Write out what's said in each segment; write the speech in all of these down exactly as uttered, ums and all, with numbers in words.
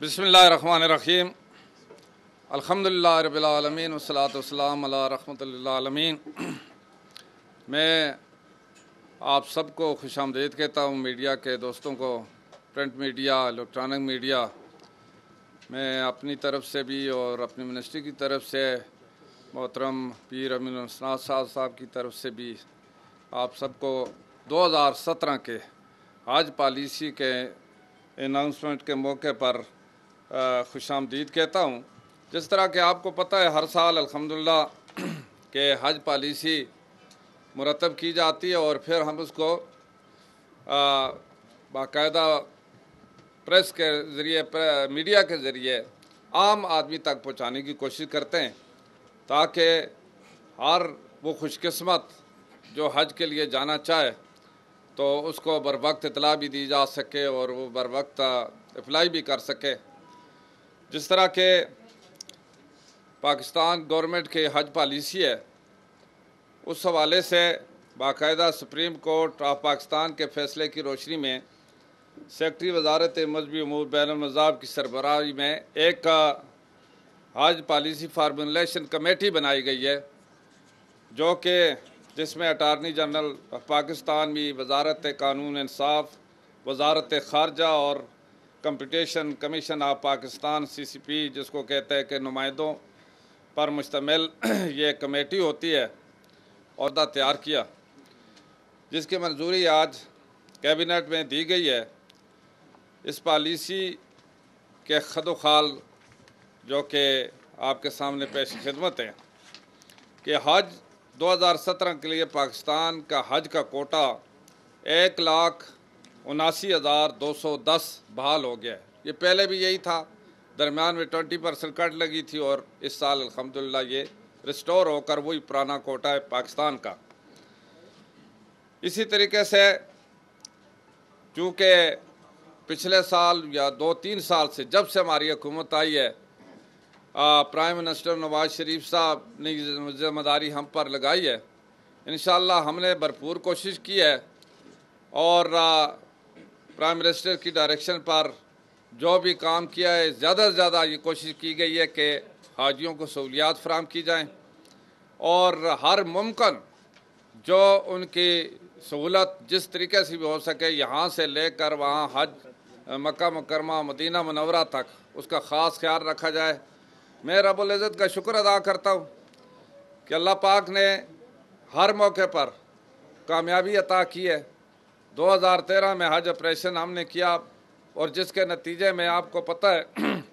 बिस्मिल्लाहिर्रहमानिर्रहीम अल्हम्दुलिल्लाह रब्बिल आलमीन वस्सलातु वस्सलाम अला रहमतिल आलमीन। मैं आप सबको खुशामदीद कहता हूँ, मीडिया के दोस्तों को, प्रिंट मीडिया, इलेक्ट्रॉनिक मीडिया। मैं अपनी तरफ से भी और अपनी मिनिस्ट्री की तरफ से, मोहतरम पीर अमीन उसनाद साहब साहब की तरफ से भी आप सबको दो हज़ार सत्रह के हज पॉलिसी के अनाउंसमेंट के मौके पर खुशामदीद कहता हूँ। जिस तरह के आपको पता है, हर साल अल्हम्दुलिल्लाह के हज पॉलिसी मुरतब की जाती है और फिर हम उसको बाकायदा प्रेस के ज़रिए, मीडिया के ज़रिए आम आदमी तक पहुँचाने की कोशिश करते हैं, ताकि हर वो खुशकिस्मत जो हज के लिए जाना चाहे तो उसको बर वक्त इतला भी दी जा सके और वो बर वक्त अप्लाई भी कर सके। जिस तरह के पाकिस्तान गवर्नमेंट के हज पॉलिसी है, उस हवाले से बाकायदा सुप्रीम कोर्ट ऑफ पाकिस्तान के फ़ैसले की रोशनी में सेक्रेटरी वजारत मजहबी उमूर बैनुल-मज़ाहिब की सरबराही में एक हज पॉलिसी फार्मूलेशन कमेटी बनाई गई है, जो कि जिसमें अटारनी जनरल पाकिस्तान भी, वजारत कानून इंसाफ, वजारत ख़ारजा और competition commission of Pakistan C C P जिसको कहते हैं कि नुमाइंदों पर मुश्तमिल ये कमेटी होती है, अहदा तैयार किया, जिसकी मंजूरी आज कैबिनेट में दी गई है। इस पॉलिसी के खदोखाल जो कि आपके सामने पेश खिदमत है कि हज दो हज़ार सत्रह के लिए पाकिस्तान का हज का कोटा एक लाख उनासी हज़ार दो सौ दस बहाल हो गया है। ये पहले भी यही था, दरमियान में ट्वेंटी परसेंट कट लगी थी और इस साल अल्हम्दुलिल्लाह ये रिस्टोर होकर वही पुराना कोटा है पाकिस्तान का। इसी तरीके से चूँकि पिछले साल या दो तीन साल से जब से हमारी हुकूमत आई है, प्राइम मिनिस्टर नवाज शरीफ साहब ने ज़िम्मेदारी हम पर लगाई है, इंशाअल्लाह हमने भरपूर कोशिश की है और प्राइम मिनिस्टर की डायरेक्शन पर जो भी काम किया है, ज़्यादा से ज़्यादा ये कोशिश की गई है कि हाजियों को सहूलियात फराम की जाएँ और हर मुमकिन जो उनकी सहूलत जिस तरीके से भी हो सके, यहाँ से लेकर वहाँ हज मक्का मुकरमा मदीना मुनव्वरा तक उसका ख़ास ख्याल रखा जाए। मैं रब्बुल इज़्ज़त का शुक्र अदा करता हूँ कि अल्लाह पाक ने हर मौके पर कामयाबी अता की है। दो हज़ार तेरह में हज ऑपरेशन हमने किया और जिसके नतीजे में आपको पता है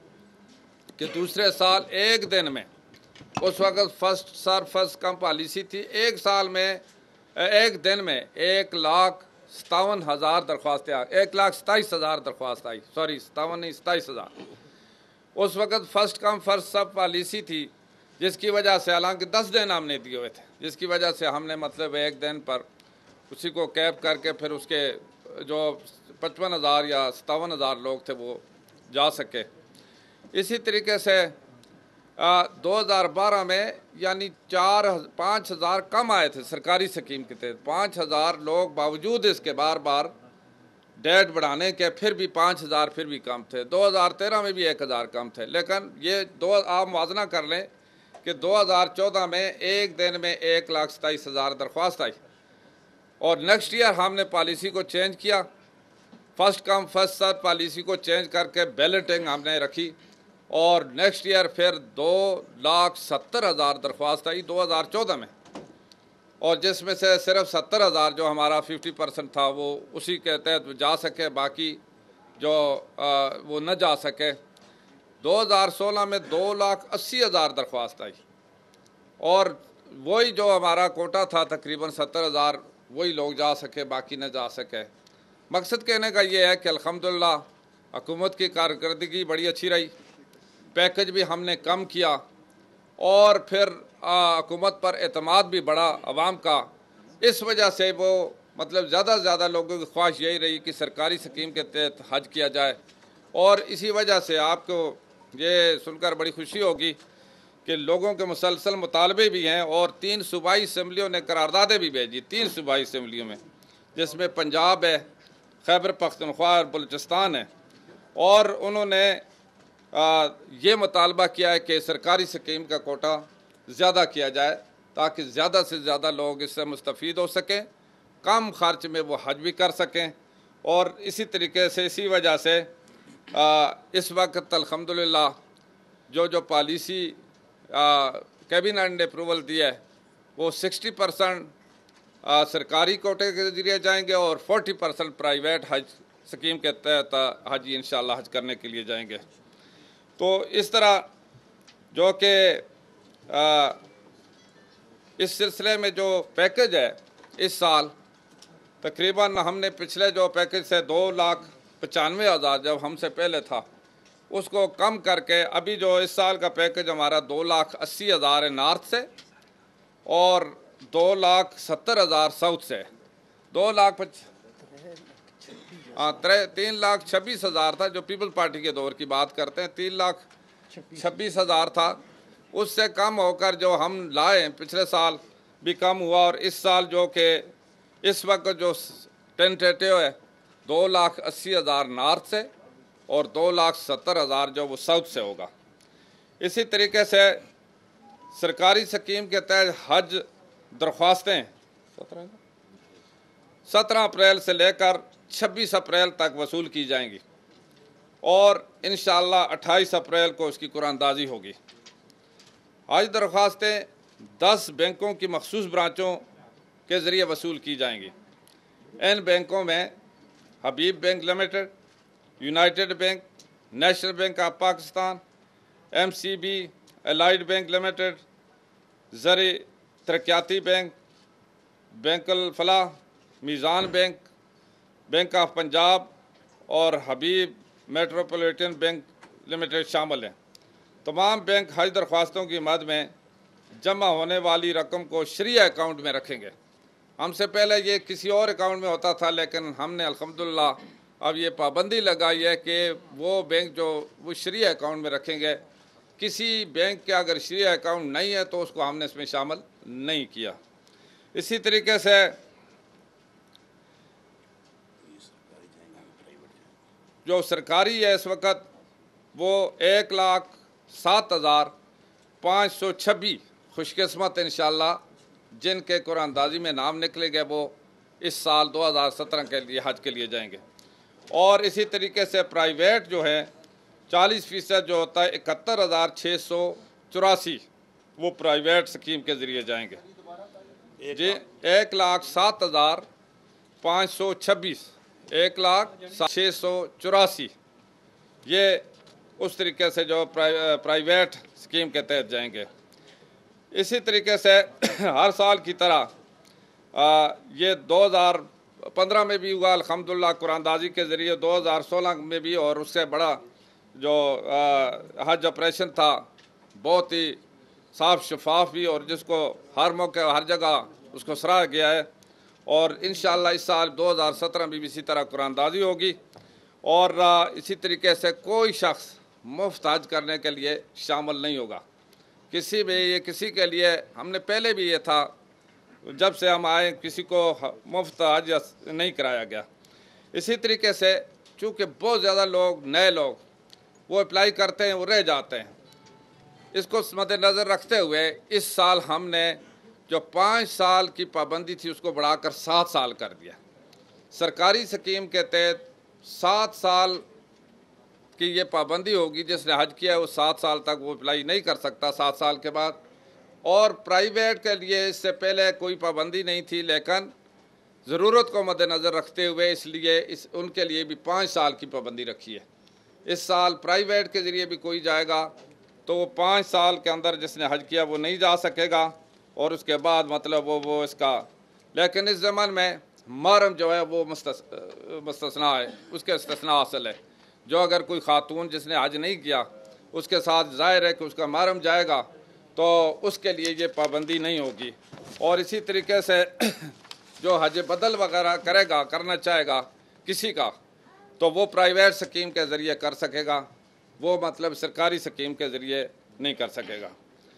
कि दूसरे साल एक दिन में, उस वक़्त first serve first come policy थी, एक साल में एक दिन में एक लाख सतावन हज़ार दरख्वास्तें आ एक लाख सताईस हज़ार दरख्वास्त आई सॉरी सतावन नहीं सताईस हज़ार उस वक़्त first come first serve policy थी, जिसकी वजह से, हालांकि दस दिन हमने दिए हुए थे, जिसकी वजह से हमने मतलब एक दिन पर उसी को कैप करके फिर उसके जो पचपन हज़ार या सतावन हज़ार लोग थे वो जा सके। इसी तरीके से दो हज़ार बारह में यानी चार पाँच हज़ार कम आए थे सरकारी स्कीम के तहत, पाँच हज़ार लोग बावजूद इसके बार बार डेट बढ़ाने के फिर भी पाँच हज़ार फिर भी कम थे। दो हज़ार तेरह में भी एक हज़ार कम थे, लेकिन ये दो आप मुआवजा कर लें कि दो हज़ार चौदह में एक दिन में एक लाख सताईस हज़ार दरख्वास्त आई और नेक्स्ट ईयर हमने पॉलिसी को चेंज किया, first come first serve policy को चेंज करके बैलेटिंग हमने रखी और नेक्स्ट ईयर फिर दो लाख सत्तर हज़ार दरख्वास्त आई दो हज़ार चौदह में, और जिसमें से सिर्फ सत्तर हज़ार जो हमारा फिफ्टी परसेंट था वो उसी के तहत जा सके, बाकी जो आ, वो न जा सके। दो हज़ार सोलह में दो लाख अस्सी हज़ार दरख्वास्त आई और वही जो हमारा कोटा था तकरीबन सत्तर हज़ार वही लोग जा सके, बाकी न जा सके। मकसद कहने का ये है कि अल्हम्दुलिल्लाह हुकूमत की कारकर्दगी बड़ी अच्छी रही, पैकेज भी हमने कम किया और फिर हुकूमत पर एतमाद भी बढ़ा अवाम का। इस वजह से वो मतलब ज़्यादा से ज़्यादा लोगों की ख्वाहिश यही रही कि सरकारी स्कीम के तहत हज किया जाए और इसी वजह से आपको ये सुनकर बड़ी खुशी होगी कि लोगों के मुसलसल मुतालबे भी हैं और तीन सूबाई असम्बलियों ने करारदादें भी भेजी, तीन सूबाई असम्बलियों में, जिसमें पंजाब है, खैबर पख्तूनख्वा और बलूचिस्तान है, और उन्होंने आ, ये मुतालबा किया है कि सरकारी स्कीम का कोटा ज़्यादा किया जाए ताकि ज़्यादा से ज़्यादा लोग इससे मुस्तफ़ीद हो सकें, कम खर्च में वो हज भी कर सकें। और इसी तरीके से इसी वजह से आ, इस वक्त अल्हम्दुलिल्लाह जो जो पॉलिसी कैबिनेट ने अप्रूवल दिया है वो सिक्सटी परसेंट सरकारी कोटे के ज़रिए जाएंगे और फोर्टी परसेंट प्राइवेट हज स्कीम के तहत हज इंशाअल्लाह हज करने के लिए जाएंगे। तो इस तरह जो कि इस सिलसिले में जो पैकेज है इस साल तकरीबन हमने पिछले जो पैकेज से दो लाख पचानवे हज़ार जब हमसे पहले था उसको कम करके अभी जो इस साल का पैकेज हमारा दो लाख अस्सी हज़ार है नॉर्थ से और दो लाख सत्तर हज़ार साउथ से। दो लाख पच हाँ तीन लाख छब्बीस हज़ार था जो पीपल पार्टी के दौर की बात करते हैं, तीन लाख छब्बीस हज़ार था, उससे कम होकर जो हम लाए पिछले साल भी कम हुआ। और इस साल जो कि इस वक्त जो टेंटेटिव है दो लाख अस्सी हज़ार नॉर्थ से और दो लाख सत्तर हज़ार जो वो साउथ से होगा। इसी तरीके से सरकारी स्कीम के तहत हज दरख्वास्तें सत्रह अप्रैल से लेकर छब्बीस अप्रैल तक वसूल की जाएंगी और इंशाअल्लाह अट्ठाईस अप्रैल को उसकी कुरानदाजी होगी। हज दरख्वास्तें दस बैंकों की मखसूस ब्रांचों के ज़रिए वसूल की जाएंगी। इन बैंकों में Habib Bank Limited, United Bank, National Bank of Pakistan, M C B, Allied Bank Limited, ज़री तरक्याती बैंक, बैंकुल फलाह, Meezan Bank, Bank of Punjab और हबीब मेट्रोपॉलिटन बैंक लिमिटेड शामिल हैं। तमाम बैंक हज दरख्वास्तों की मद में जमा होने वाली रकम को शरिया अकाउंट में रखेंगे। हमसे पहले ये किसी और अकाउंट में होता था, लेकिन हमने अल्हम्दुलिल्लाह अब ये पाबंदी लगाई है कि वो बैंक जो वो शरिया अकाउंट में रखेंगे। किसी बैंक के अगर शरिया अकाउंट नहीं है तो उसको हमने इसमें शामिल नहीं किया। इसी तरीके से जो सरकारी है इस वक्त वो एक लाख सात हज़ार पाँच सौ छब्बीस खुशकिस्मत इंशाअल्लाह जिनके कुरानदाजी में नाम निकलेंगे वो इस साल दो हज़ार सत्रह के लिए हज के लिए जाएंगे। और इसी तरीके से प्राइवेट जो है चालीस फ़ीसद जो होता है इकहत्तर हज़ार छः सौ चौरासी वो प्राइवेट स्कीम के ज़रिए जाएंगे जी। एक लाख सात हज़ार पाँच सौ छब्बीस एक लाख छः सौ चौरासी ये उस तरीके से जो प्राइवेट स्कीम के तहत जाएंगे। इसी तरीके से हर साल की तरह आ, ये दो हज़ार पंद्रह में भी हुआ अल्हम्दुलिल्लाह कुरानदाजी के ज़रिए, दो हज़ार सोलह में भी, और उससे बड़ा जो आ, हज ऑपरेशन था बहुत ही साफ शफाफ भी और जिसको हर मौके हर जगह उसको सराहा गया है। और इंशाअल्लाह इस साल दो हज़ार सत्रह में भी इसी तरह कुरानदाजी होगी और आ, इसी तरीके से कोई शख्स मुफ्त हज करने के लिए शामिल नहीं होगा। किसी भी ये किसी के लिए हमने पहले भी ये था जब से हम आए किसी को मुफ्त हज नहीं कराया गया। इसी तरीके से चूँकि बहुत ज़्यादा लोग नए लोग वो अप्लाई करते हैं वो रह जाते हैं, इसको मद्देनज़र रखते हुए इस साल हमने जो पाँच साल की पाबंदी थी उसको बढ़ाकर सात साल कर दिया। सरकारी स्कीम के तहत सात साल की ये पाबंदी होगी, जिसने हज किया है वो सात साल तक वो अप्लाई नहीं कर सकता सात साल के बाद। और प्राइवेट के लिए इससे पहले कोई पाबंदी नहीं थी, लेकिन ज़रूरत को मद्देनज़र रखते हुए इसलिए इस उनके लिए भी पाँच साल की पाबंदी रखी है। इस साल प्राइवेट के ज़रिए भी कोई जाएगा तो वो पाँच साल के अंदर जिसने हज किया वो नहीं जा सकेगा और उसके बाद मतलब वो वो इसका, लेकिन इस ज़माने में महरम जो है वो मुस्तस्ना है, उसके इस्तिस्ना हासिल है। जो अगर कोई खातून जिसने हज नहीं किया उसके साथ ज़ाहिर है कि उसका महरम जाएगा तो उसके लिए ये पाबंदी नहीं होगी। और इसी तरीके से जो हज बदल वगैरह करेगा करना चाहेगा किसी का तो वो प्राइवेट स्कीम के ज़रिए कर सकेगा, वो मतलब सरकारी स्कीम के ज़रिए नहीं कर सकेगा।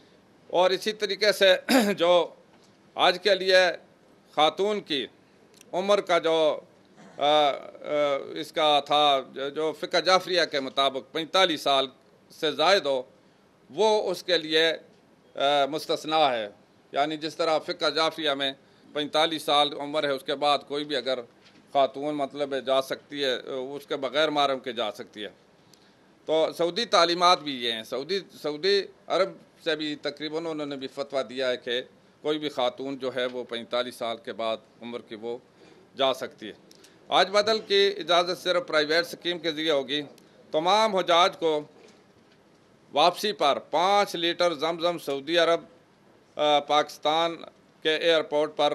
और इसी तरीके से जो आज के लिए खातून की उम्र का जो आ, आ, इसका था जो फ़िक़्ह जाफ़रिया के मुताबिक पैंतालीस साल से ज़ायद हो वो उसके लिए मुस्तस्ना है। यानी जिस तरह फ़िक़्ह जाफ़िया में पैंतालीस साल उम्र है उसके बाद कोई भी अगर ख़ातून मतलब जा सकती है, उसके बग़ैर महरम के जा सकती है। तो सऊदी तालीमात भी ये हैं। सऊदी सऊदी अरब से भी तकरीबन उन्होंने भी फतवा दिया है कि कोई भी ख़ातून जो है वो पैंतालीस साल के बाद उम्र की वो जा सकती है। आज बदल की इजाज़त सिर्फ प्राइवेट स्कीम के ज़रिए होगी। तमाम हुजाज को वापसी पर पाँच लीटर जमजम सऊदी अरब पाकिस्तान के एयरपोर्ट पर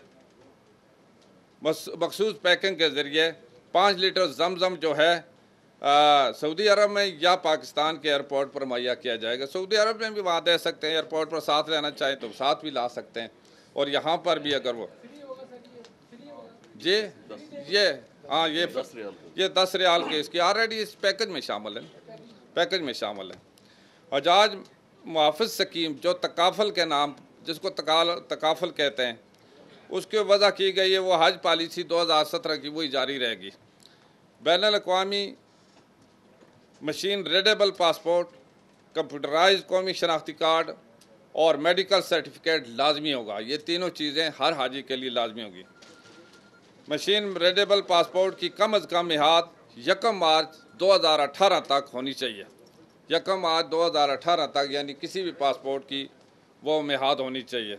मखसूस पैकिंग के ज़रिए पाँच लीटर जमजम जो है सऊदी अरब में या पाकिस्तान के एयरपोर्ट पर मुहैया किया जाएगा। सऊदी अरब में भी वहाँ दे सकते हैं, एयरपोर्ट पर साथ लेना चाहें तो साथ भी ला सकते हैं, और यहाँ पर भी अगर वो जी ये हाँ ये ये दस रियाल के इसकी ऑलरेडी इस पैकेज में शामिल है, पैकेज में शामिल है। हजाज मुहाफ़िज़ स्कीम जो तकाफल के नाम जिसको तकाल तकाफल कहते हैं उसकी वजह की गई है, वो हज पॉलिसी दो हज़ार सत्रह की वही जारी रहेगी। बैनुल-अक़वामी मशीन रीडेबल पासपोर्ट, कंप्यूटराइज कौमी शनाख्ती कार्ड और मेडिकल सर्टिफिकेट लाजमी होगा। ये तीनों चीज़ें हर हाजी के लिए लाजमी होगी। मशीन रीडेबल पासपोर्ट की कम अज़ कम मियाद यकम मार्च दो हज़ार अठारह तक होनी चाहिए। यकम मार्च दो हज़ार अठारह तक यानी किसी भी पासपोर्ट की वो मियाद होनी चाहिए।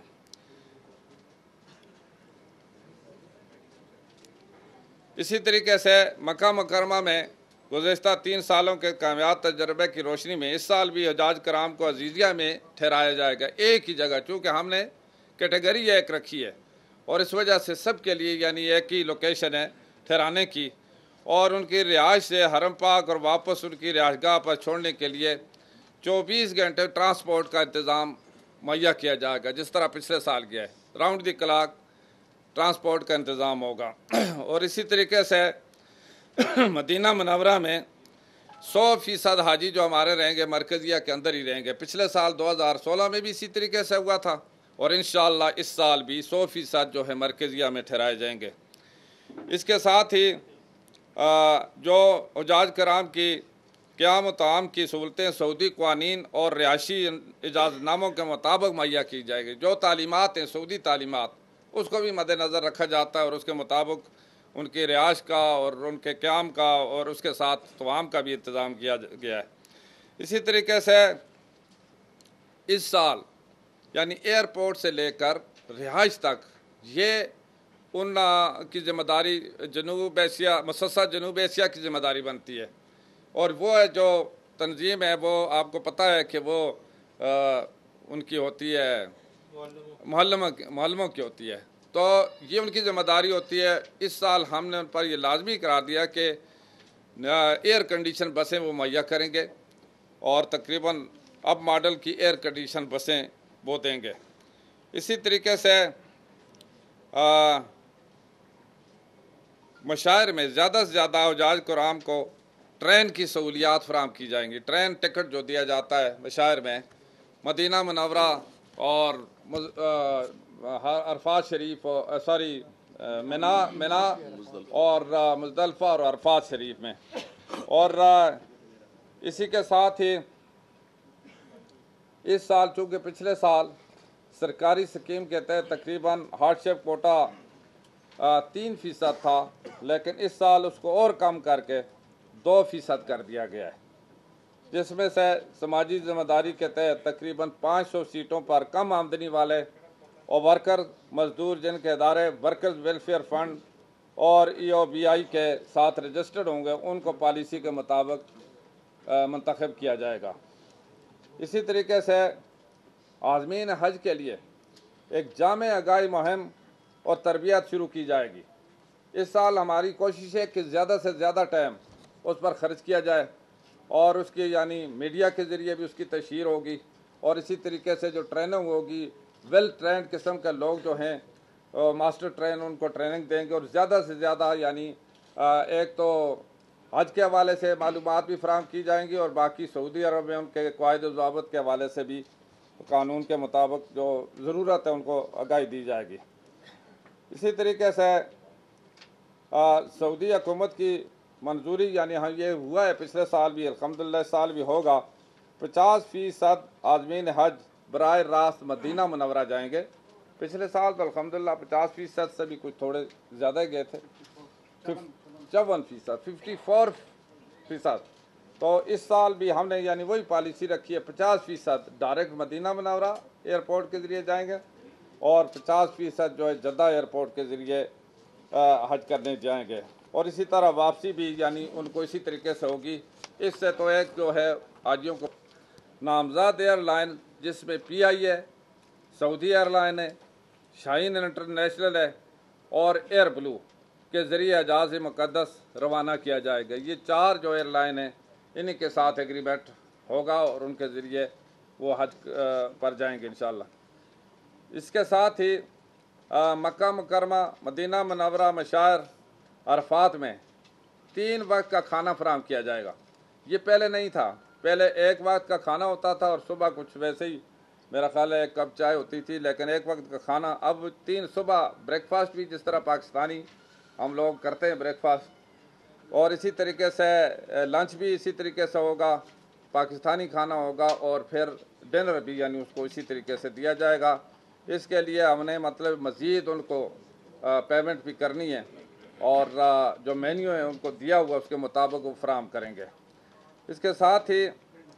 इसी तरीके से मक्का मुकरमा में गुज़श्ता तीन सालों के कामयाब तजर्बे की रोशनी में इस साल भी हजाज कराम को अजीज़िया में ठहराया जाएगा, एक ही जगह, चूँकि हमने कैटेगरी एक रखी है और इस वजह से सब के लिए यानी एक ही लोकेशन है ठहराने की, और उनकी रिहाइश से हरम पाक और वापस उनकी रिहाइशगाह पर छोड़ने के लिए चौबीस घंटे ट्रांसपोर्ट का इंतज़ाम मुहैया किया जाएगा, जिस तरह पिछले साल किया है। राउंड द क्लॉक ट्रांसपोर्ट का इंतज़ाम होगा। और इसी तरीके से मदीना मुनव्वरा में सौ फ़ीसद हाजी जो हमारे रहेंगे मरकज़िया के अंदर ही रहेंगे। पिछले साल दो हज़ार सोलह में भी इसी तरीके से हुआ था और इंशाअल्लाह इस साल भी सौ फ़ीसद जो है मरकज़िया में ठहराए जाएंगे। इसके साथ ही जो हुजाज कराम की क़याम ताम की सहूलतें सऊदी क़वानीन और रिहायशी इजाज़तनामों के मुताबिक मुहैया की जाएगी। जो तालीमात हैं सऊदी तालीमात उसको भी मद्देनज़र रखा जाता है और उसके मुताबिक उनकी रिहाइश का और उनके क़याम का और उसके साथ तवाम का भी इंतज़ाम किया गया है। इसी तरीके से इस साल यानी एयरपोर्ट से लेकर रिहाइश तक ये उन की ज़िम्मेदारी जनूब एशिया मुसस्सा जनूब एशिया की ज़िम्मेदारी बनती है, और वो है जो तंजीम है वो आपको पता है कि वो आ, उनकी होती है मुहल्लमों मुहल्लमों की होती है, तो ये उनकी ज़िम्मेदारी होती है। इस साल हमने उन पर ये लाजमी करार दिया कि एयर कंडीशन बसें वो मुहैया करेंगे और तकरीबन अब मॉडल की एयर कंडीशन बसें वो देंगे। इसी तरीके से मशायर में ज़्यादा से ज़्यादा हुजाज कराम को ट्रेन की सहूलियात फराहम की जाएंगी। ट्रेन टिकट जो दिया जाता है मशायर में मदीना मुनव्वरा और अरफात शरीफ सॉरी मिना मिना और मुज़दलिफ़ा और अरफात शरीफ में, और इसी के साथ ही इस साल चूँकि पिछले साल सरकारी स्कीम के तहत तकरीबन हार्डशिप कोटा तीन फ़ीसद था, लेकिन इस साल उसको और कम करके दो फ़ीसद कर दिया गया है, जिसमें से समाजी ज़िम्मेदारी के तहत तकरीबन पाँच सौ सीटों पर कम आमदनी वाले और वर्कर मजदूर जिनके इदारे वर्कर्स वेलफेयर फ़ंड और ई ओ बी आई के साथ रजिस्टर्ड होंगे उनको पॉलिसी के मुताबिक मंतखब किया जाएगा। इसी तरीके से आज़मीन हज के लिए एक जामे आगाही मुहिम और तरबियत शुरू की जाएगी। इस साल हमारी कोशिश है कि ज़्यादा से ज़्यादा टाइम उस पर ख़र्च किया जाए और उसकी यानी मीडिया के ज़रिए भी उसकी तशहीर होगी, और इसी तरीके से जो ट्रेनिंग होगी वेल ट्रेंड किस्म के लोग जो हैं मास्टर ट्रेन उनको ट्रेनिंग देंगे, और ज़्यादा से ज़्यादा यानी एक तो हज के हवाले से मालूमात भी फराहम की जाएंगी और बाकी सऊदी अरब में उनके क़वाइद व ज़वाबित के हवाले से भी कानून के मुताबिक जो ज़रूरत है उनको आगाही दी जाएगी। इसी तरीके से सऊदी हुकूमत की मंजूरी यानी हाँ ये हुआ है पिछले साल भी, अल्हम्दुलिल्लाह इस साल भी होगा पचास फ़ीसद आज़मीन हज बराह रास्त मदीना मुनव्वरा जाएंगे। पिछले साल तो अल्हम्दुलिल्लाह पचास फ़ीसद से भी कुछ थोड़े ज़्यादा गए थे, चौवन फ़ीसद फिफ्टी फोर फ़ीसद। तो इस साल भी हमने यानी वही पॉलिसी रखी है, पचास फ़ीसद डायरेक्ट मदीना मुनव्वरा एयरपोर्ट के ज़रिए जाएंगे और पचास फ़ीसद जो है जद्दा एयरपोर्ट के ज़रिए हज करने जाएंगे। और इसी तरह वापसी भी यानी उनको इसी तरीके से होगी। इससे तो एक जो है हाजियों को नामज़द एयरलाइन जिसमें पी आई है, सऊदी एयरलाइन है, शाहीन इंटरनेशनल है और एयर ब्लू के ज़रिए एजाज़ मुक़द्दस रवाना किया जाएगा। ये चार जो एयरलाइन हैं इन्हीं के साथ एग्रीमेंट होगा और उनके ज़रिए वो हज पर जाएंगे इंशाअल्लाह। इसके साथ ही मक्का मुकरमा, मदीना मुनव्वरा, मशार, अरफात में तीन वक्त का खाना फराहम किया जाएगा। ये पहले नहीं था, पहले एक वक्त का खाना होता था और सुबह कुछ वैसे ही मेरा ख्याल है एक कप चाय होती थी, लेकिन एक वक्त का खाना अब तीन, सुबह ब्रेकफास्ट भी जिस तरह पाकिस्तानी हम लोग करते हैं ब्रेकफास्ट, और इसी तरीके से लंच भी इसी तरीके से होगा, पाकिस्तानी खाना होगा और फिर डिनर भी यानी उसको इसी तरीके से दिया जाएगा। इसके लिए हमने मतलब मज़ीद उनको पेमेंट भी करनी है और जो मेन्यू है उनको दिया हुआ उसके मुताबिक वो फराहम करेंगे। इसके साथ ही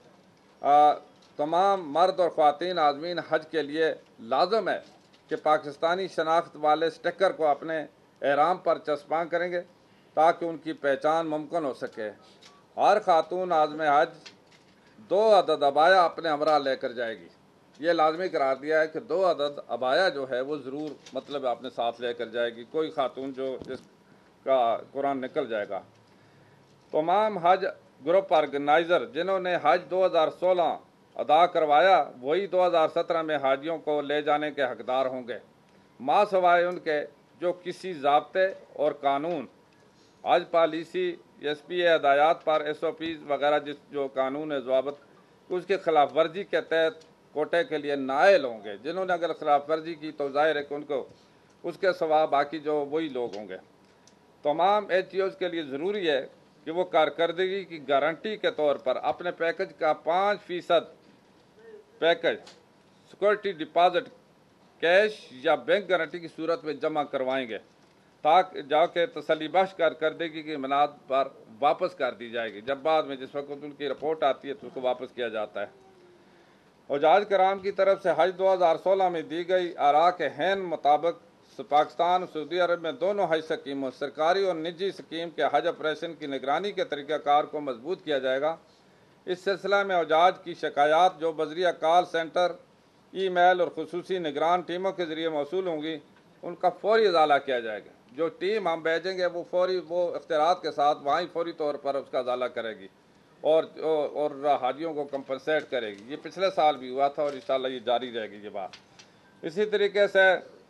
आ, तमाम मर्द और ख़वातीन आज़मीन हज के लिए लाजम है कि पाकिस्तानी शनाख्त वाले स्टिकर को अपने एहराम पर चस्पां करेंगे ताकि उनकी पहचान मुमकिन हो सके। हर खातून आज़म हज दो अदद अबाया अपने हमरा लेकर जाएगी। ये लाजमी करार दिया है कि दो अदद अबाया जो है वो ज़रूर मतलब अपने साथ लेकर जाएगी कोई खातून जो जिसका कुरान निकल जाएगा। तमाम हज ग्रुप ऑर्गेनाइज़र जिन्होंने हज दो हज़ार सोलह अदा करवाया वही दो हज़ार सत्रह में हाजियों को ले जाने के हकदार होंगे, माँ सवाए उनके जो किसी ज़ाब्ते और कानून, हज पॉलिसी, एस पी ए हदायत पर एस ओ पीज़ वगैरह जिस जो कानून है ज़वाबत उसकी खिलाफ वर्जी के तहत कोटे के लिए नायल होंगे। जिन्होंने अगर खिलाफ वर्जी की तो जाहिर है कि उनको उसके सिवा बाकी जो वही लोग होंगे। तमाम एच ई ओज़ के लिए ज़रूरी है कि वो कारकर्दगी की गारंटी के तौर पर अपने पैकेज का पाँच फ़ीसद पैकेज सिक्योरिटी डिपॉजिट कैश या बैंक गारंटी की सूरत में जमा करवाएंगे ताकि जाके तसल्ली बख्श कारकर्दगी की बुनियाद पर वापस कर दी जाएगी। जब बाद में जिस वक्त उनकी रिपोर्ट आती है तो उसको वापस किया जाता है। हुज्जाज कराम की तरफ से हज दो हज़ार सोलह में दी गई आरा के हैन मुताबिक पाकिस्तान सऊदी अरब में दोनों हज स्कीमों, सरकारी और निजी स्कीम के हज ऑपरेशन की निगरानी के तरीक़ाकार को मजबूत किया जाएगा। इस सिलसिला में हुज्जाज की शिकायत जो बजरिया कॉल सेंटर, ई मेल और खुसूसी निगरान टीमों के ज़रिए मौसूल होंगी उनका फौरी अजाला किया जाएगा। जो टीम हम भेजेंगे वो फौरी वो इख्तियारात के साथ वहाँ ही फौरी तौर पर उसका अजाला करेगी और और हाजियों को कंपनसेट करेगी। ये पिछले साल भी हुआ था और इंशाअल्लाह ये जारी रहेगी ये बात। इसी तरीके से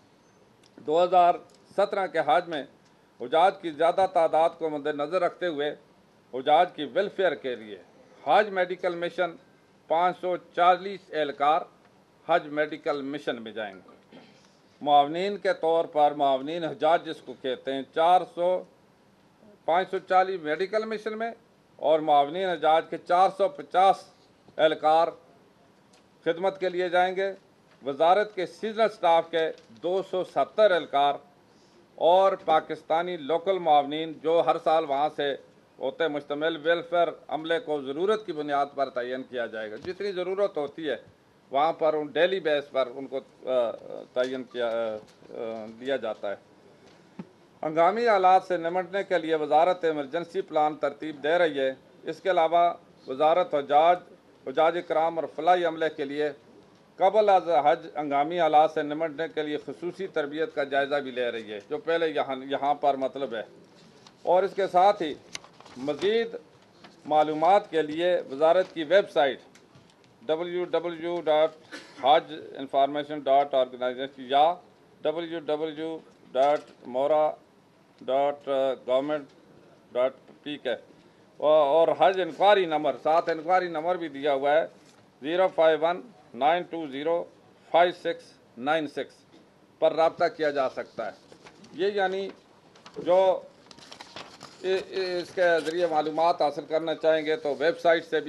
दो हज़ार सत्रह के हज में हुज्जाज की ज़्यादा तादाद को मद्देनज़र रखते हुए हुज्जाज की वेलफेयर के लिए हज मेडिकल मिशन पाँच सौ चालीस एहलकार हज मेडिकल मिशन में जाएंगे। मुआवनीन के तौर पर मुआवनीन हुज्जाज जिसको कहते हैं चार सौ पाँच सौ चालीस मेडिकल मिशन में और मुआवनीन हुज्जाज के चार सौ पचास एहलकार खिदमत के लिए जाएंगे। वजारत के सीजनल स्टाफ के दो सौ सत्तर एहलकार और पाकिस्तानी लोकल मुआवनीन जो हर साल वहाँ से होते मुश्तमिल वेलफेयर अमले को ज़रूरत की बुनियाद पर तयन किया जाएगा। जितनी ज़रूरत होती है वहाँ पर उन डेली बेस पर उनको तयन किया दिया जाता है। हंगामी हालात से निपटने के लिए वजारत इमरजेंसी प्लान तरतीब दे रही है। इसके अलावा वजारत हुज्जाज हुज्जाज इकराम और फलाही अमले के लिए कबल अज हज हंगामी हालात से निपटने के लिए खसूसी तरबियत का जायज़ा भी ले रही है जो पहले यहाँ यहाँ पर मतलब है। और इसके साथ ही मज़ीद मालूमात के लिए वजारत की website W W W dot हज इंफॉर्मेशन डॉट ऑर्गेनाइजेशन या डब्ल्यू डब्ल्यू डॉट मोरा dot government dot P K और हज इंक्वायरी नंबर, साथ इंक्वायरी नंबर भी दिया हुआ है zero five one nine two zero five six nine six पर रब्ता किया जा सकता है। ये यानी जो इसके ज़रिए मालूमात हासिल करना चाहेंगे तो वेबसाइट से भी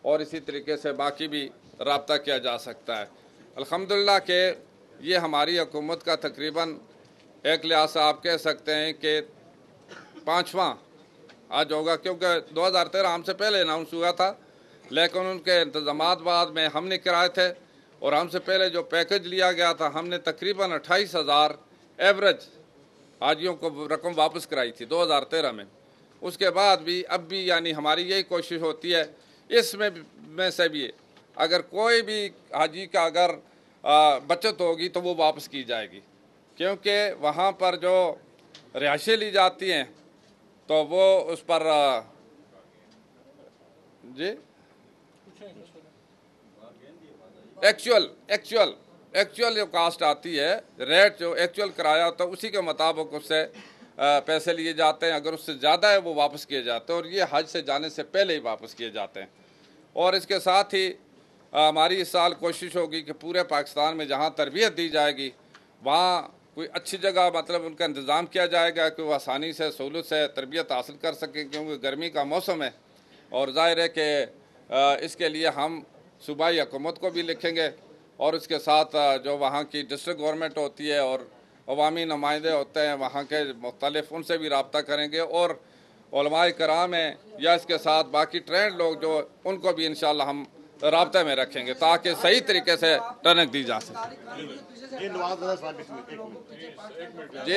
और इसी तरीके से बाकी भी रब्ता किया जा सकता है। अल्हम्दुलिल्लाह के ये हमारी हुकूमत का तकरीबन एक लिहाज से आप कह सकते हैं कि पाँचवा आज होगा, क्योंकि दो हज़ार तेरह हमसे पहले अनाउंस हुआ था, लेकिन उनके इंतजामात बाद में हमने कराए थे और हमसे पहले जो पैकेज लिया गया था हमने तकरीबन अट्ठाईस हज़ार एवरेज हाजियों को रकम वापस कराई थी दो हज़ार तेरह में। उसके बाद भी अब भी यानी हमारी यही कोशिश होती है इसमें में से भी अगर कोई भी हाजी का अगर बचत होगी तो वो वापस की जाएगी, क्योंकि वहाँ पर जो रिहायशें ली जाती हैं तो वो उस पर जी एक्चुअल एक्चुअल एक्चुअल जो कास्ट आती है, रेट जो एक्चुअल किराया होता है उसी के मुताबिक उससे पैसे लिए जाते हैं। अगर उससे ज़्यादा है वो वापस किए जाते हैं और ये हज से जाने से पहले ही वापस किए जाते हैं। और इसके साथ ही हमारी इस साल कोशिश होगी कि पूरे पाकिस्तान में जहाँ तरबियत दी जाएगी वहाँ कोई अच्छी जगह मतलब उनका इंतज़ाम किया जाएगा कि वो आसानी से सहूलत से तरबियत हासिल कर सकें, क्योंकि गर्मी का मौसम है। और ज़ाहिर है कि इसके लिए हम सूबाई हुकूमत को भी लिखेंगे और उसके साथ जो वहाँ की डिस्ट्रिक्ट गवर्नमेंट होती है और अवामी नुमाइंदे होते हैं वहाँ के मुख्तलिफ, उनसे भी रब्ता करेंगे और उलमाए कराम हैं या इसके साथ बाकी ट्रेंड लोग जो उनको भी इंशाअल्लाह हम रब्ते में रखेंगे ताकि सही तरीके से ट्रेनिंग दी जा सके। जी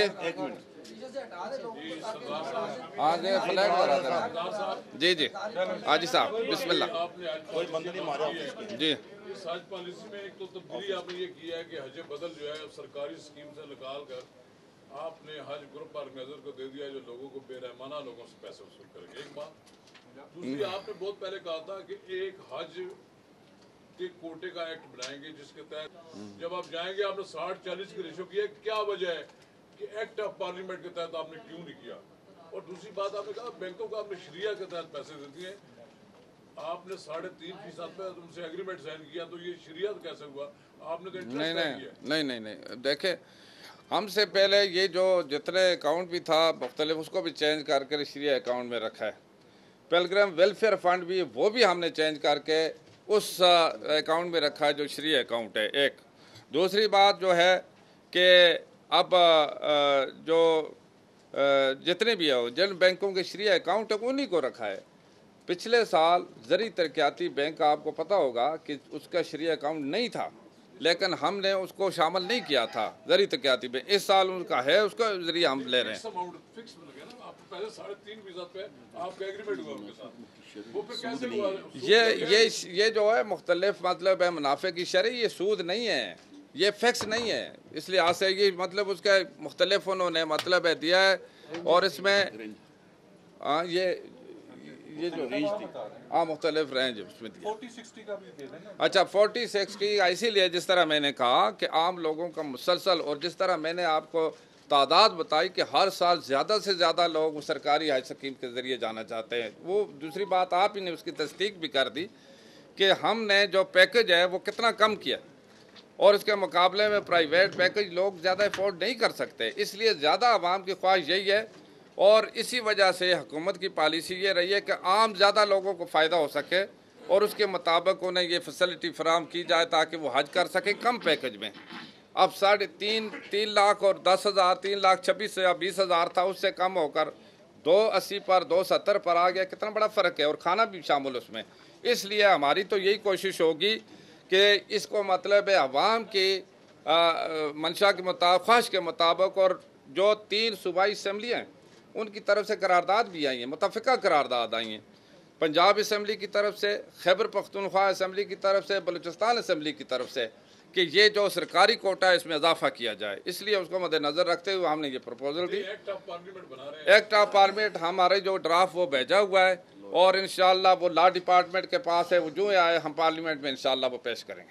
हाँ जी फ्लैट करा देना जी जी हाजी साहब बिस्मिल्लाह जी। इस हज पॉलिसी में एक तो तब्दीली आपने ये किया है कि हज बदल जो है सरकारी स्कीम से निकाल कर आपने हज ग्रुप ऑर्गेनाइजर को दे दिया जो लोगों को बेरहमाना लोगों से पैसे वसूल करेंगे। एक बात। दूसरी, आपने बहुत पहले कहा था कि एक हज के कोटे का एक्ट बनाएंगे जिसके तहत जब आप जाएंगे आपने साठ चालीस की रेशो किया। क्या वजह है कि एक्ट ऑफ पार्लियामेंट के तहत आपने क्यों नहीं किया? और दूसरी बात आपने कहा बैंकों को आपने शरिया के तहत पैसे दे दिए, आपने साढ़े तीन फीसद पे तुमसे एग्रीमेंट साइन किया, तो ये शरियत कैसे हुआ? आपने तो नहीं नहीं नहीं नहीं नहीं देखे हमसे पहले ये जो जितने अकाउंट भी था मुख्तलिफ उसको भी चेंज करके शरिया अकाउंट में रखा है। पिलग्रिम वेलफेयर फंड भी वो भी हमने चेंज करके उस अकाउंट में रखा है जो शरिया अकाउंट है। एक दूसरी बात जो है कि अब जो जितने भी हो जिन बैंकों के शरिया अकाउंट है उन्हीं को रखा है। पिछले साल ज़री तरक्याती बैंक आपको पता होगा कि उसका शरिया अकाउंट नहीं था, लेकिन हमने उसको शामिल नहीं किया था ज़री तरक्याती बैंक। इस साल उनका है, उसका ज़रिए हम ले रहे हैं। ये ये ये जो है मुख्तलिफ मतलब है मुनाफे की शरह, ये सूद नहीं है, ये फिक्स नहीं है, इसलिए आज से ये मतलब उसका मुख्तलिफ उन्होंने मतलब है दिया है। और इसमें हाँ ये ये जो रेंज थी हाँ मुख्तलिफ रेंज उसमें दिया। अच्छा फोर्टी सिक्स की इसीलिए जिस तरह मैंने कहा कि आम लोगों का मुसलसल और जिस तरह मैंने आपको तादाद बताई कि हर साल ज़्यादा से ज़्यादा लोग सरकारी हज स्कीम के ज़रिए जाना चाहते हैं। वो दूसरी बात आप ही ने उसकी तस्दीक भी कर दी कि हमने जो पैकेज है वो कितना कम किया और इसके मुकाबले में प्राइवेट पैकेज लोग ज़्यादा अफोर्ड नहीं कर सकते, इसलिए ज़्यादा आवाम की ख्वाहिश यही है। और इसी वजह से हुकूमत की पॉलिसी ये रही है कि आम ज़्यादा लोगों को फ़ायदा हो सके और उसके मुताबिक उन्हें ये फैसिलिटी फराहम की जाए ताकि वो हज कर सके कम पैकेज में। अब साढ़े तीन तीन लाख और दस हज़ार तीन लाख छब्बीस या बीस हज़ार था, उससे कम होकर दो अस्सी पर दो सत्तर पर आ गया। कितना बड़ा फ़र्क है और खाना भी शामिल उसमें। इसलिए हमारी तो यही कोशिश होगी कि इसको मतलब है अवाम की मंशा के मुताबिक ख्वाहिश के मुताबिक, और जो तीन सूबाई असम्बलियाँ हैं उनकी तरफ से करारदाद भी आई हैं, मुतफ़िका करारदाद आई हैं। पंजाब असम्बली की तरफ से, खैबर पख्तूनख्वा असम्बली की तरफ से, बलूचिस्तान असम्बली की तरफ से कि ये जो सरकारी कोटा है इसमें इजाफा किया जाए। इसलिए उसको मद्देनज़र रखते हुए हमने ये प्रपोजल दी। एक्ट ऑफ पार्लियामेंट बना रहे हैं। एक्ट ऑफ पार्लियामेंट हमारे जो ड्राफ्ट वो भेजा हुआ है और इंशाअल्लाह वो लॉ डिपार्टमेंट के पास है, वो जो आए हम पार्लियामेंट में इंशाअल्लाह वो पेश करेंगे।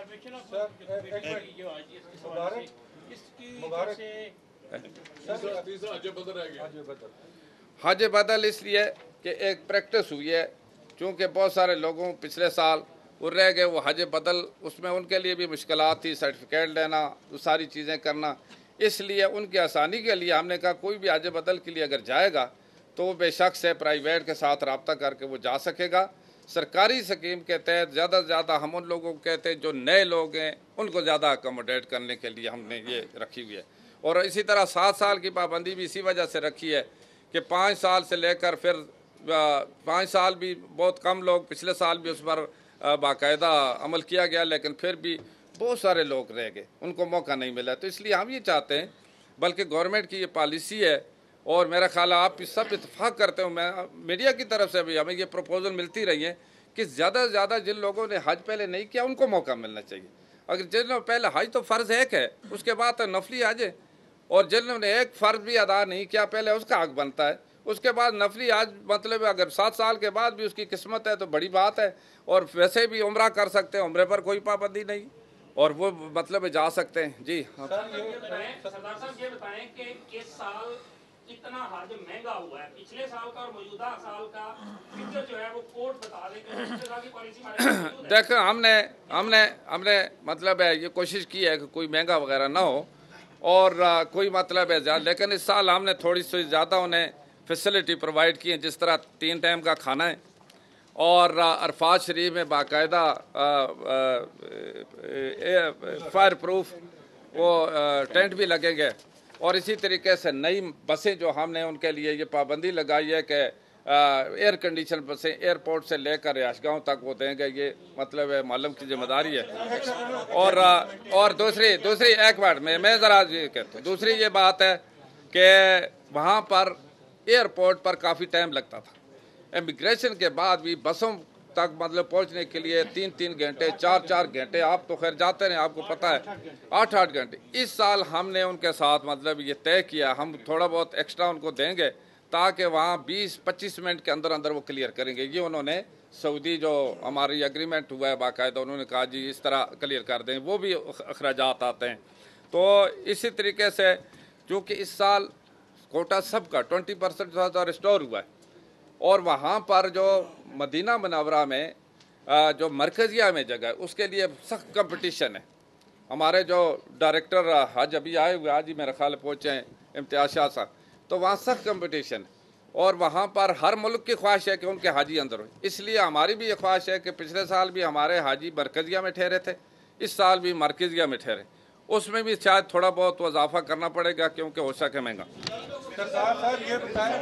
हज बदल इसलिए कि एक प्रैक्टिस हुई है, चूँकि बहुत सारे लोगों पिछले साल वो रह गए, वो हज बदल उसमें उनके लिए भी मुश्किलात थी, सर्टिफिकेट लेना, वो सारी चीज़ें करना। इसलिए उनकी आसानी के लिए हमने कहा कोई भी हज बदल के लिए अगर जाएगा तो वो बेशक से प्राइवेट के साथ रब्ता करके वो जा सकेगा। सरकारी स्कीम के तहत ज़्यादा से ज़्यादा हम उन लोगों को कहते हैं जो नए लोग हैं उनको ज़्यादा अकोमोडेट करने के लिए हमने ये रखी हुई है। और इसी तरह सात साल की पाबंदी भी इसी वजह से रखी है कि पाँच साल से लेकर फिर पाँच साल भी बहुत कम लोग, पिछले साल भी उस पर बाकायदा अमल किया गया, लेकिन फिर भी बहुत सारे लोग रह गए, उनको मौका नहीं मिला। तो इसलिए हम ये चाहते हैं, बल्कि गवर्नमेंट की ये पॉलिसी है और मेरा ख्याल है आप सब इत्तेफाक करते हो, मैं मीडिया की तरफ से भी हमें ये प्रपोजल मिलती रही है कि ज़्यादा से ज़्यादा जिन लोगों ने हज पहले नहीं किया उनको मौका मिलना चाहिए। अगर जिन पहले हज तो फ़र्ज़ एक है, उसके बाद तो नफली हज है, और जिन्होंने एक फ़र्ज़ भी अदा नहीं किया पहले उसका हक बनता है, उसके बाद नफली हज मतलब अगर सात साल के बाद भी उसकी किस्मत है तो बड़ी बात है। और वैसे भी उम्रा कर सकते हैं, उम्रे पर कोई पाबंदी नहीं, और वो मतलब जा सकते हैं। जी हाँ। सरदार साहब ये बताएं कि इस साल इतना हज महंगा हुआ है, पिछले साल का और मौजूदा साल का फिगर जो है वो कोर्ट बता दें कि पिछले साल की पॉलिसी। देखो हमने हमने हमने मतलब है ये कोशिश की है कि कोई महंगा वगैरह ना हो और आ, कोई मतलब है ज़्यादा, लेकिन इस साल हमने थोड़ी सी ज़्यादा उन्हें फैसिलिटी प्रोवाइड की है, जिस तरह तीन टाइम का खाना है और अरफात शरीफ में बाकायदा फायर प्रूफ वो टेंट भी लगेंगे। और इसी तरीके से नई बसें जो हमने उनके लिए ये पाबंदी लगाई है कि एयर कंडीशन बसें एयरपोर्ट से लेकर याशगांव तक वो देंगे, ये मतलब है मालूम की जिम्मेदारी है। और और दूसरी दूसरी एक बात मैं मैं ज़रा ये कहता हूँ, दूसरी ये बात है कि वहाँ पर एयरपोर्ट पर काफ़ी टाइम लगता था, इमिग्रेशन के बाद भी बसों तक मतलब पहुंचने के लिए तीन तीन घंटे चार चार घंटे, आप तो खैर जाते रहे आपको पता है, आठ आठ घंटे। इस साल हमने उनके साथ मतलब ये तय किया हम थोड़ा बहुत एक्स्ट्रा उनको देंगे ताकि वहाँ बीस पच्चीस मिनट के अंदर अंदर वो क्लियर करेंगे। ये उन्होंने सऊदी जो हमारी एग्रीमेंट हुआ है बाकायदा उन्होंने कहा जी इस तरह क्लियर कर दें, वो भी अखराजात आते हैं। तो इसी तरीके से चूँकि इस साल कोटा सबका ट्वेंटी परसेंट जो रिस्टोर हुआ है, और वहाँ पर जो मदीना मुनव्वरा में जो मरकजिया में जगह है उसके लिए सख्त कंपटीशन है। हमारे जो डायरेक्टर हज अभी आए हुए आज ही मेरे ख्याल पहुँचे हैं इम्तियाज़ शाह साहब, तो वहाँ सख्त कंपटीशन है और वहाँ पर हर मुल्क की ख्वाहिश है कि उनके हाजी अंदर हो। इसलिए हमारी भी ये ख्वाहिश है कि पिछले साल भी हमारे हाजी मरकजिया में ठहरे थे, इस साल भी मरकजिया में ठहरे, उसमें भी शायद थोड़ा बहुत इजाफा करना पड़ेगा क्योंकि हो सके महंगा। सरदार साहब ये बताएं,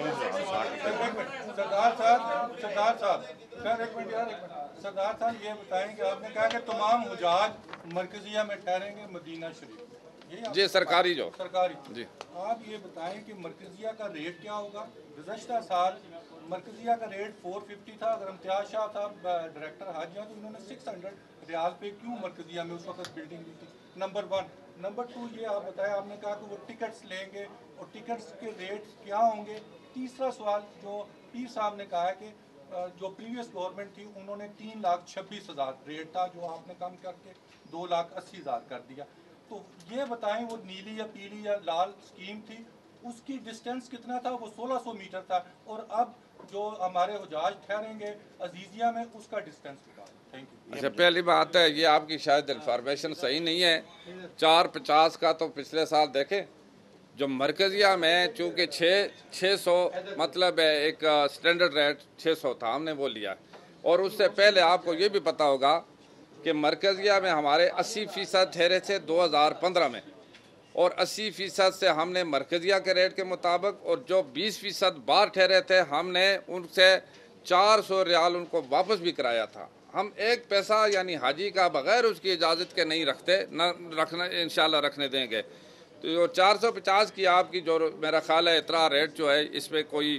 सरदार साहब सरदार साहब सर एक मिनट यार एक मिनट सरदार साहब ये बताएं कि आपने कहा कि तमाम हुजाज मरकजिया में ठहरेंगे मदीना शरीफ, जी सरकारी जो सरकारी जी, आप ये बताएं कि मरकजिया का रेट क्या होगा। गुज़श्ता साल मरकजिया का रेट चार सौ पचास था, अगर इम्तियाज़ शाह साहब डायरेक्टर हज हैं तो उन्होंने छह सौ रियाल पे क्यों मरकजिया में उस वक्त बिल्डिंग दी थी, नंबर वन। नंबर टू ये आप बताएं, आपने कहा कि वो टिकट्स लेंगे और टिकट्स के रेट क्या होंगे। तीसरा सवाल जो पीर साहब ने कहा है कि जो प्रीवियस गवर्नमेंट थी उन्होंने तीन लाख छब्बीस हज़ार रेट था जो आपने कम करके दो लाख अस्सी हज़ार कर दिया, तो ये बताएं वो नीली या पीली या लाल स्कीम थी उसकी डिस्टेंस कितना था, वो सोलह सौ मीटर था, और अब जो हमारे हुजाज ठहरेंगे अजीजिया में उसका डिस्टेंस कितना। Thank you. अच्छा पहली बात है ये आपकी शायद इन्फॉर्मेशन सही नहीं है, चार पचास का तो पिछले साल देखें जो मरकजिया में चूँकि छः छः सौ मतलब है एक स्टैंडर्ड रेट छः सौ था हमने वो लिया, और उससे पहले आपको ये भी पता होगा कि मरकजिया में हमारे अस्सी फ़ीसद ठहरे थे दो हज़ार पंद्रह में, और अस्सी फ़ीसद से हमने मरकजिया के रेट के मुताबिक, और जो बीस फ़ीसद बाहर ठहरे थे हमने उनसे चार सौ रियाल उनको वापस भी कराया था। हम एक पैसा यानी हाजी का बग़ैर उसकी इजाज़त के नहीं रखते, न रखना इंशाल्लाह रखने देंगे। तो जो चार सौ पचास की आपकी जो मेरा ख्याल है इतना रेट जो है इसमें कोई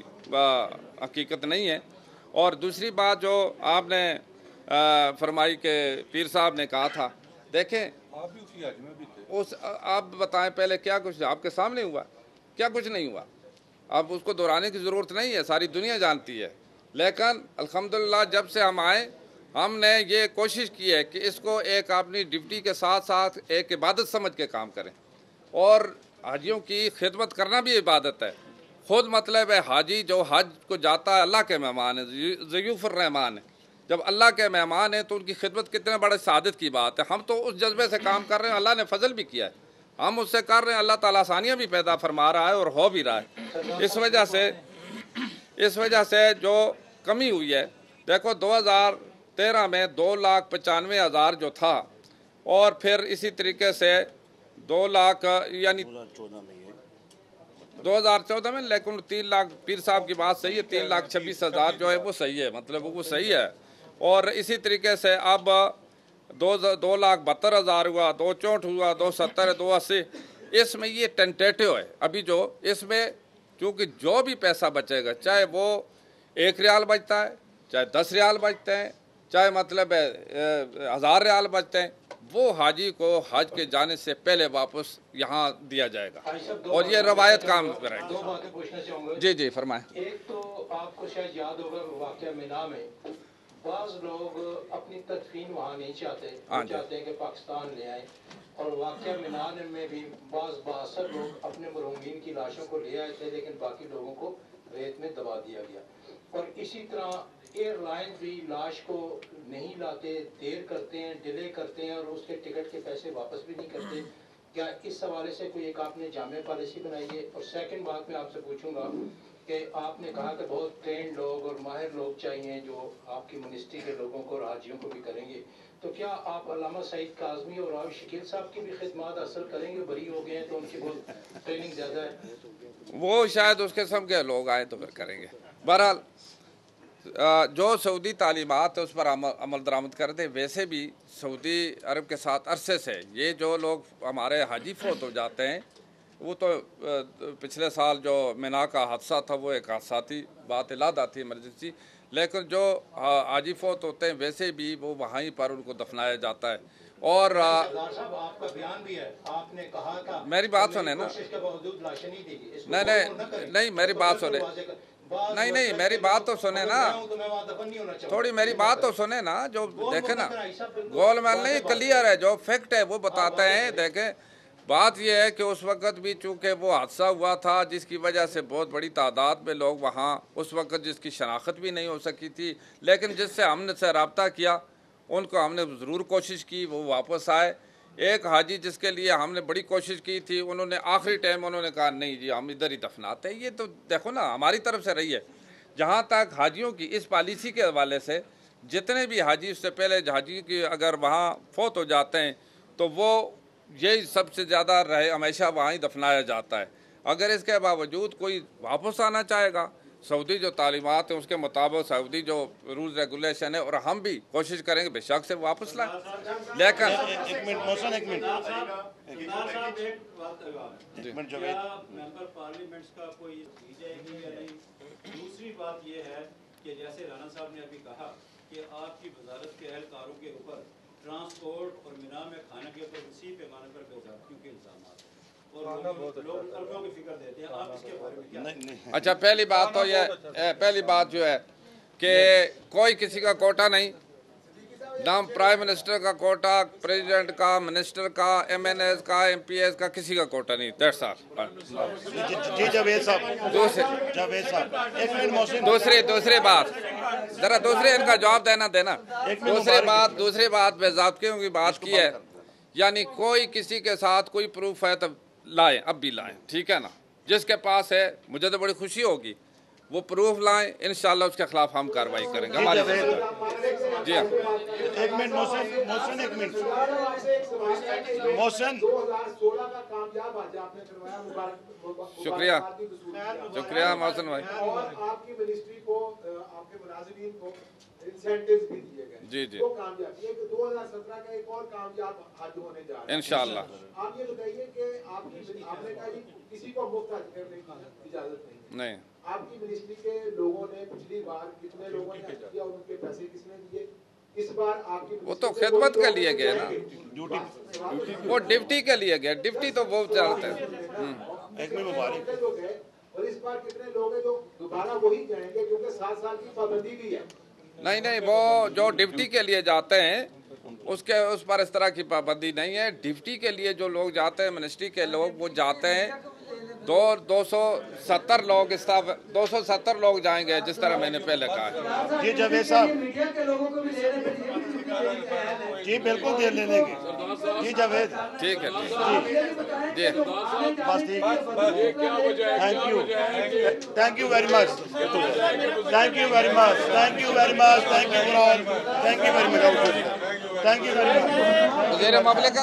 हकीकत नहीं है। और दूसरी बात जो आपने फरमाई के पीर साहब ने कहा था, देखें आप भी उसी हज में भी थे, उस आप बताएं पहले क्या कुछ आपके सामने हुआ, क्या कुछ नहीं हुआ, अब उसको दोहराने की ज़रूरत नहीं है, सारी दुनिया जानती है। लेकिन अल्हम्दुलिल्लाह जब से हम आए हमने ये कोशिश की है कि इसको एक अपनी ड्यूटी के साथ साथ एक इबादत समझ के काम करें, और हाजियों की खिदमत करना भी इबादत है। खुद मतलब है हाजी जो हज को जाता है अल्लाह के मेहमान है, ज़यूफ़ुर रहमान है, जब अल्लाह के मेहमान हैं तो उनकी खिदमत कितने बड़े सादत की बात है। हम तो उस जज्बे से काम कर रहे हैं, अल्लाह ने फजल भी किया है, हम उससे कर रहे हैं, अल्लाह ताला आसानियाँ भी पैदा फरमा रहा है और हो भी रहा है। इस वजह से इस वजह से जो कमी हुई है देखो दो हज़ार तेरह में दो लाख पचानवे हज़ार जो था, और फिर इसी तरीके से दो लाख यानी दो हज़ार चौदह में, लेकिन तीन लाख पीर साहब की बात सही है, तीन लाख छब्बीस हज़ार जो है वो सही है, मतलब वो सही है। और इसी तरीके से अब दो दो लाख बहत्तर हज़ार हुआ, दो चौंठ हुआ, दो सत्तर, दो अस्सी, इसमें ये टेंटेटिव है अभी जो, इसमें क्योंकि जो भी पैसा बचेगा, चाहे वो एक रियाल बचता है, चाहे दस रियाल बचते हैं, चाहे मतलब हज़ार रियाल बचते हैं, वो हाजी को हज के जाने से पहले वापस यहाँ दिया जाएगा, और ये रवायत काम करेगी। दो बातें पूछना चाहूँगा। जी जी फरमाएं। एक तो आपको शायद याद होगा वाक़या मिना में बाज़ लोग अपनी तदफीन वहाँ नहीं चाहते, वो चाहते हैं कि पाकिस्तान ले आए, और वाक़या मिना में भी बाज़ बासठ लोग अपने मरहूमीन की लाशों को ले आए थे, लेकिन बाकी लोगों को रेत में दबा दिया गया। और इसी तरह एयरलाइन भी लाश को नहीं लाते, देर करते हैं, डिले करते हैं, और उसके टिकट के पैसे वापस भी नहीं करते। क्या इस हवाले से कोई एक आपने जामे पॉलिसी बनाई है? और सेकंड बात मैं आपसे पूछूंगा कि आपने कहा कि बहुत ट्रेंड लोग और माहिर लोग चाहिए जो आपकी मिनिस्ट्री के लोगों को और हाजियों को भी करेंगे, तो क्या आप अल्लामा सईद काज़मी और राव शकील साहब की भी खिदमत हासिल करेंगे? बरी हो गए हैं तो उनकी बहुत ट्रेनिंग ज़्यादा है। वो शायद उस किस्म के लोग आए तो फिर करेंगे। बहरहाल जो सऊदी तालीमात है उस पर अमल अमल दरामद कर दे। वैसे भी सऊदी अरब के साथ अरसे से ये जो लोग हमारे हाजी फौत हो जाते हैं, वो तो पिछले साल जो मिना का हादसा था वो एक हादसाती बात इलादा थी, इमरजेंसी, लेकिन जो हाजी फौत होते हैं वैसे भी वो वहीं पर उनको दफनाया जाता है। और साहब आपका बयान भी है, आपने कहा था मेरी बात सुने ना, नहीं नहीं नहीं मेरी बात सुने, नहीं नहीं मेरी बात तो सुने ना, थोड़ी मेरी बात तो सुने ना, जो देखे ना गोलमाल नहीं, क्लियर है, जो फैक्ट है वो बताते हैं। देखें बात यह है कि उस वक़्त भी चूँकि वो हादसा हुआ था जिसकी वजह से बहुत बड़ी तादाद में लोग वहाँ उस वक़्त जिसकी शनाख्त भी नहीं हो सकी थी, लेकिन जिससे हमने से रब्ता किया उनको हमने ज़रूर कोशिश की वो वापस आए। एक हाजी जिसके लिए हमने बड़ी कोशिश की थी, उन्होंने आखिरी टाइम उन्होंने कहा नहीं जी हम इधर ही दफनाते हैं। ये तो देखो ना हमारी तरफ से रही है। जहाँ तक हाजियों की इस पॉलिसी के हवाले से, जितने भी हाजी उससे पहले हाजी की अगर वहाँ फौत हो जाते हैं तो वो यही सबसे ज़्यादा रहे, हमेशा वहाँ ही दफनाया जाता है। अगर इसके बावजूद कोई वापस आना चाहेगा, सऊदी जो तालीमात है उसके मुताबिक सऊदी जो रूल्स रेगुलेशन है, और हम भी कोशिश करेंगे बेशक से वापस लाएं। लेकिन एक मिनट मौसन, एक मिनट मेंबर पार्लियामेंट्स का कोई दी जाएगी या नहीं? दूसरी बात ये है कि जैसे राना साहब ने अभी कहा कि आपकी वजारत के एहलकारों के ऊपर ट्रांसपोर्ट और मिना में खाने के ऊपर इसी पैमाने पर बेज़ाब्तियों के इल्ज़ाम और लोग अरबों की फिक्र देते हैं, आप इसके बारे में क्या? नहीं, नहीं। अच्छा, पहली बात तो ये पहली बात जो है कि कोई किसी का कोटा नहीं, ना प्राइम मिनिस्टर का कोटा, प्रेसिडेंट का, मिनिस्टर का, एम एन एस का, एम पी एस का, किसी का कोटा नहीं। That's all. जी जावेद साहब, दूसरी जावेद साहब एक मिनट मौसम दूसरी दूसरी बात जरा दूसरे इनका जवाब देना देना दूसरी बात दूसरी बात बेज़ाब्तियों की बात की है, यानी कोई किसी के साथ कोई प्रूफ है तो लाएं, अब भी लाएं, ठीक है ना। जिसके पास है मुझे तो बड़ी खुशी होगी वो प्रूफ लाएं, इंशाल्लाह उसके खिलाफ हम कार्रवाई करेंगे हमारी जी हाँ। एक मिनट मौसम मौसम एक मिनट मौसम शुक्रिया शुक्रिया मौसम भाई। और आपकी मिनिस्ट्री को आपके मुलाजिमीन को इंसेंटिव्स भी दिए गए, जी जी, वो कामयाब ये दो हज़ार सत्रह का एक और कामयाब हज होने जा रहा है इंशाल्लाह। आप ये बताइए कि आपकी आपने कहा किसी को मुफ्त हज करने की इजाजत नहीं, नहीं आपकी मिनिस्ट्री के लोगों ने पिछली बार कितने लोगों ने हज किया और उनके पैसे किसने दिए? इस बार आपकी वो तो खिदमत के लिए गए ना, वो ड्यूटी के लिए गए, ड्यूटी तो वो चलते हैं। एक मिनट मुबारक लोग हैं और इस बार कितने लोग हैं जो दोबारा वही जाएंगे क्योंकि सात साल की पाबंदी भी है? नहीं नहीं, वो जो ड्यूटी के लिए जाते हैं उसके उस पर इस तरह की पाबंदी नहीं है। ड्यूटी के लिए जो लोग जाते हैं मिनिस्ट्री के लोग वो जाते हैं, दो दो सौ सत्तर लोग स्टाफ दो सौ सत्तर लोग जाएंगे जिस तरह मैंने पहले कहा है। जी जावेद साहब जी बिल्कुल दे लेंगे। जी जावेद ठीक है, ठीक है जी। बस ठीक ये क्या वजह है? थैंक क्या यू वजह है कि thank you very much thank you very much thank you very much thank you for all thank you very much thank you very much वज़ीर ममलिकत